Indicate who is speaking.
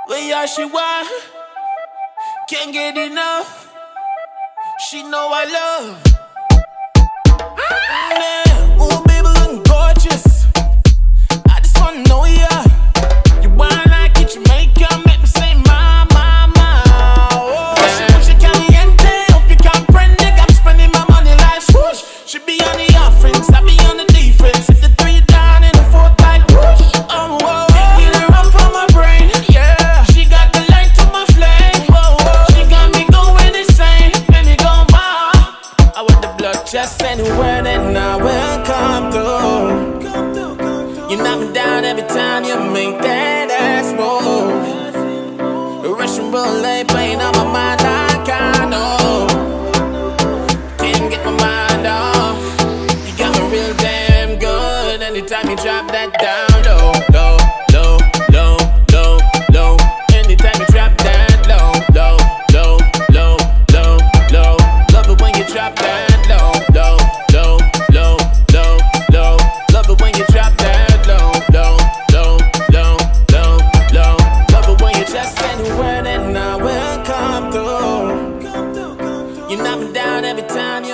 Speaker 1: Where she want, can't get enough. She know I love. Man, ooh, baby, looking gorgeous. I just wanna know ya. You wanna like it, you make me say my. Oh, she caliente, hope you comprende. I'm spending my money like swoosh. She be on the offense, I be on the defense. Hit the 3 down and the 4 like whoosh. Oh, whoa, get her up from my brain. Yeah, she got the light to my flame. Whoa, whoa, she got me going insane. Let me go by. I want the blood just anywhere that I will come through. You knock me down every time you make that ass move. Russian roulette playing on my mind like I know. Can't get my mind off. You got me real damn good. Anytime you drop that down low, low, low, low, low, low. Anytime you drop that low, low, low, low, low, low. Love it when you drop that low, low, low, low, low, low. Love it when you drop that low, low, low, low, low, low. Love it when you just anywhere that I will come through. You knock me down every time